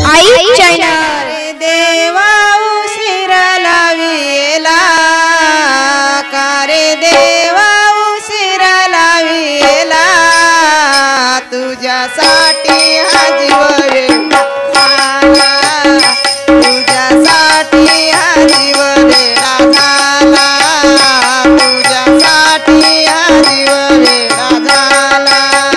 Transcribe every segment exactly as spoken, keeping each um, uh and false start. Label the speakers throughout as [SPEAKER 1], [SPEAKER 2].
[SPEAKER 1] आई channel
[SPEAKER 2] देवा उशीर लाविला कारे देवा उशीर लाविला तुझ्यासाठी हा जीव वेडा तुझ्यासाठी हा जीव वेडा झाला तुझ्यासाठी हा जीव वेडा झाला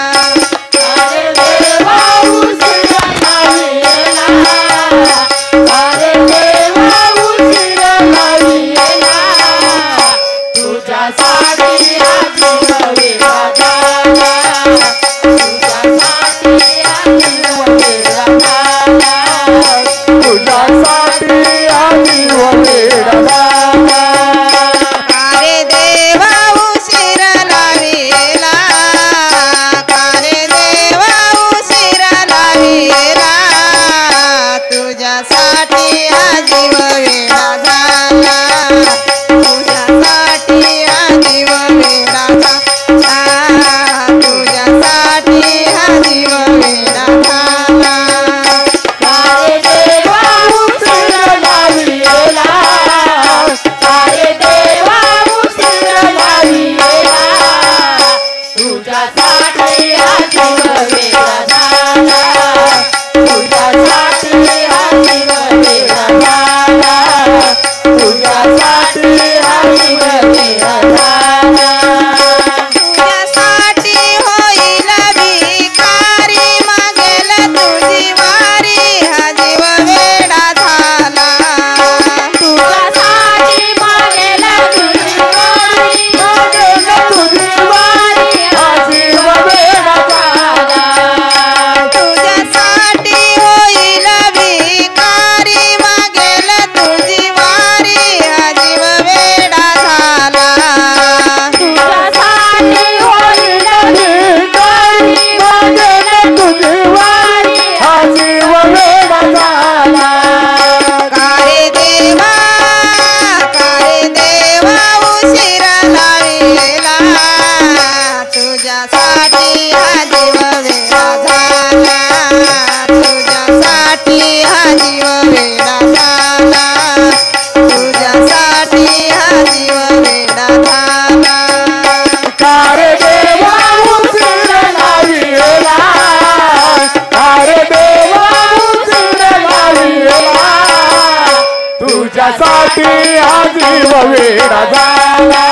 [SPEAKER 3] तुझ्यासाठी हा जीव वेडा झाला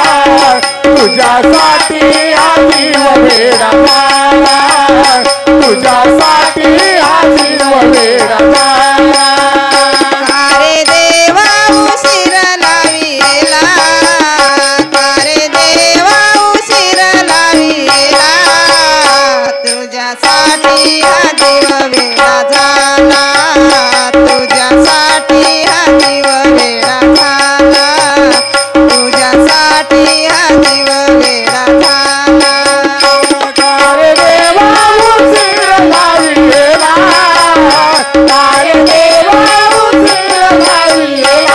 [SPEAKER 3] तुझ्यासाठी हा जीव वेडा झाला तुझ्यासाठी हा जीव वेडा झाला
[SPEAKER 2] कारे देवा उशीर लाविला कारे देवा उशीर लाविला तुझ्यासाठी हा जीव वेडा झाला तुझ्यासाठी हा जीव वेडा झाला तुझ्यासाठी हा जीव वेडा झाला
[SPEAKER 3] कारे देवा उशीर लाविला कारे देवा उशीर लाविला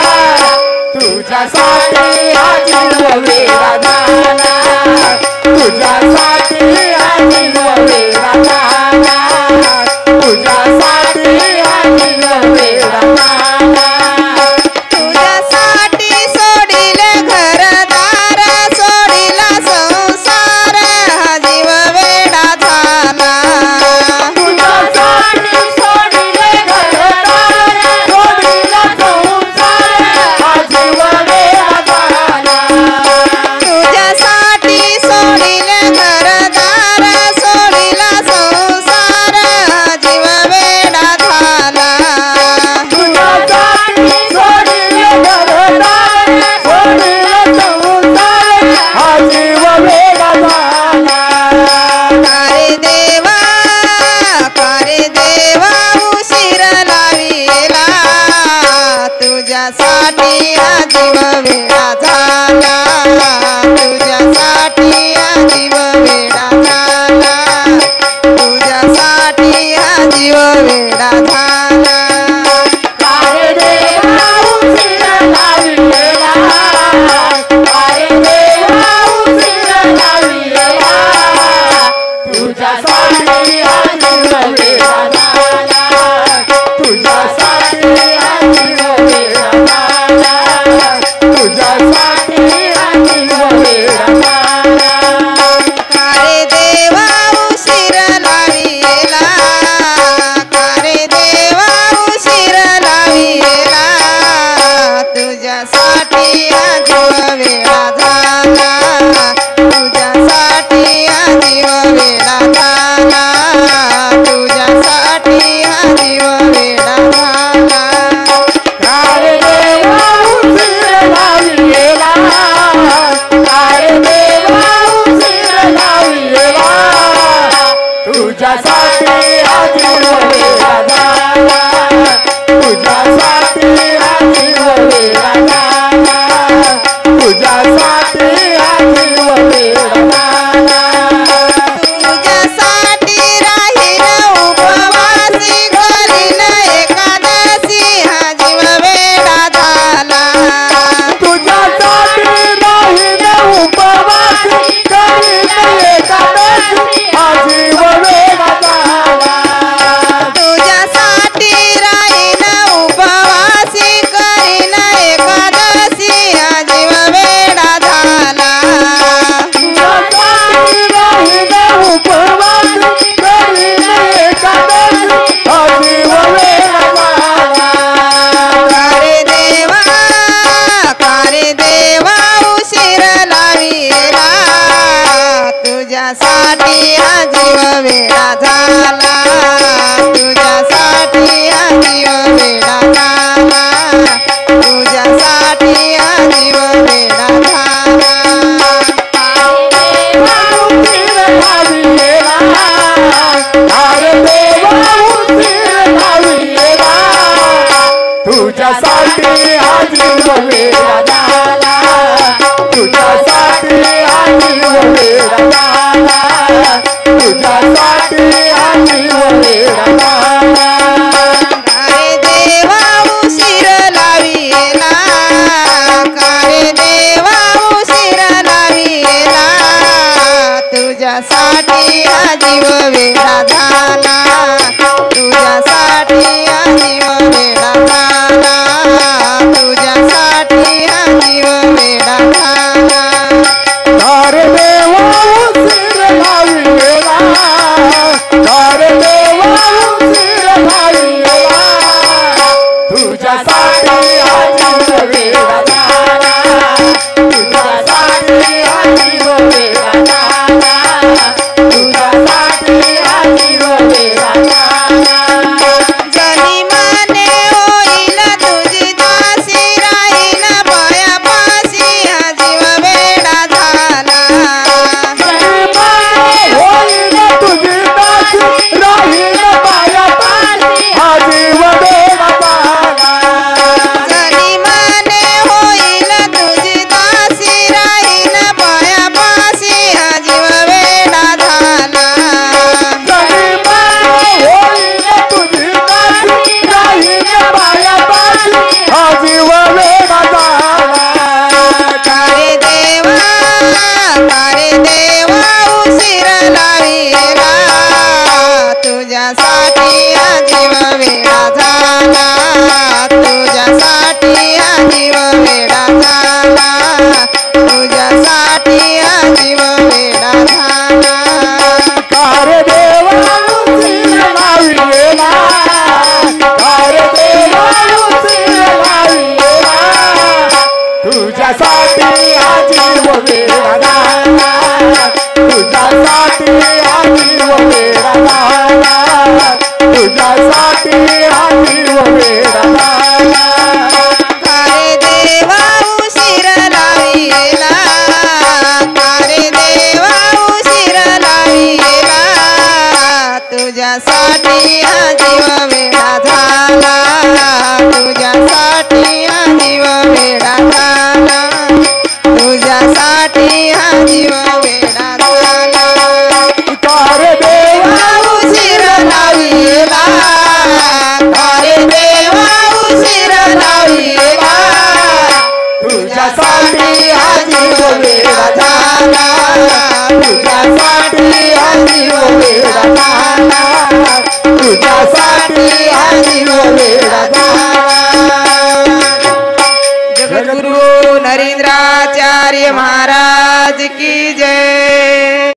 [SPEAKER 3] तुझ्यासाठी हा जीव वेडा झाला तुझ्यासाठी हा जीव वेडा झाला तुझ्यासाठी हा जीव वेडा झाला
[SPEAKER 2] तुझ्यासाठी सोडिले घरदार सोडिला संसार हा जीव वेडा झाला
[SPEAKER 3] तुझ्यासाठी सोडिले घरदार सोडिला संसार हा जीव वेडा झाला
[SPEAKER 2] तुझ्यासाठी सोडिले घरदार सोडिला संसार हा जीव वेडा झाला
[SPEAKER 3] तुझ्यासाठी सोडिले घरदार सोडिला संसार हा जीव वेडा झाला
[SPEAKER 2] कारे देवा कारे देवा उशीर लाविला तुझ्यासाठी हा जीव वेडा झाला तुझ्यासाठी हा जीव वेडा झाला तुझ्यासाठी हा जीव वेडा झाला
[SPEAKER 3] कारे देवा उशीर लाविला कारे देवा उशीर लाविला तुझ्यासाठी हा जीव वेडा झाला तुझ्यासाठी हा जीव वेडा झाला तुझ्यासाठी हा जीव वेडा झाला तुझ्यासाठी हा जीव वेडा झाला
[SPEAKER 2] कारे देवा उशीर लाविला कारे देवा उशीर लाविला तुझ्यासाठी हा जीव वेडा झाला तुझ्यासाठी हा जीव वेडा झाला तुझ्यासाठी हा जीव वेडा झाला
[SPEAKER 3] कारे देवा उशीर लाविला कारे देवा उशीर लाविला तुझ्यासाठी हा जीव वेडा झाला तुझ्यासाठी हा जीव वेडा झाला तुझ्यासाठी हा जीव वेडा झाला
[SPEAKER 2] जनी माने होईल तुझी दासी राहील पायापाशी हा जीव वेडा झाला
[SPEAKER 3] होईल तुझी दासी राहील पायापाशी हा जीव वेडा झाला
[SPEAKER 2] जनी माने होईल तुझी दासी राहील पायापाशी हा जीव वेडा झाला
[SPEAKER 3] होईल तुझी दासी राहील पायापाशी हा जीव वेडा झाला
[SPEAKER 2] कारे देवा कारे देवा उशीर लाविला तुझ्यासाठी हा जीव वेडा झाला तुझ्यासाठी हा जीव वेडा झाला तुझ्यासाठी हा जीव वेडा झाला
[SPEAKER 3] कारे देवा उशीर लाविला कारे देवा उशीर लाविला तुझ्यासाठी हा जीव वेडा झाला तुझ्यासाठी हा जीव वेडा झाला तुझ्यासाठी हा जीव वेडा झाला
[SPEAKER 2] कारे देवा उशीर लाविला कारे देवा उशीर लाविला तुझ्यासाठी हा जीव वेडा झाला तुझ्यासाठी हा जीव वेडा झाला तुझ्यासाठी हा जीव वेडा झाला
[SPEAKER 3] कारे देवा
[SPEAKER 2] उशीर लाविला कारे देवा उशीर लाविला
[SPEAKER 3] तुझ्यासाठी हा जीव वेडा झाला तुझ्यासाठी हा जीव वेडा झाला तुझ्यासाठी हा जीव वेडा झाला
[SPEAKER 2] जगद्गुरु नरेंद्राचार्य महाराज की जय।